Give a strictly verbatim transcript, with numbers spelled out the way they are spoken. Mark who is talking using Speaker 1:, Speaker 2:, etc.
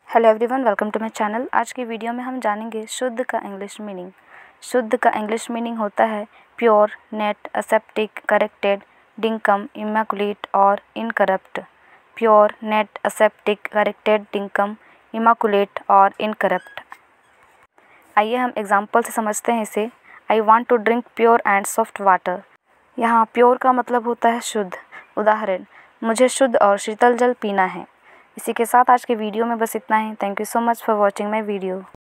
Speaker 1: Hello everyone, welcome to my channel. आज की video में हम जानेंगे शुद्ध का इंग्लिश मीनिंग। शुद्ध का इंग्लिश मीनिंग होता है pure, net, aseptic, corrected, dinkum, immaculate और incorrupt. Pure, net, aseptic, corrected, dinkum, immaculate और इनकरप्ट। आइए हम एग्जाम्पल से समझते हैं इसे। I want to drink pure and soft water. यहाँ प्योर का मतलब होता है शुद्ध। उदाहरण, मुझे शुद्ध और शीतल जल पीना है। इसी के साथ आज के वीडियो में बस इतना ही। Thank you so much for watching my video.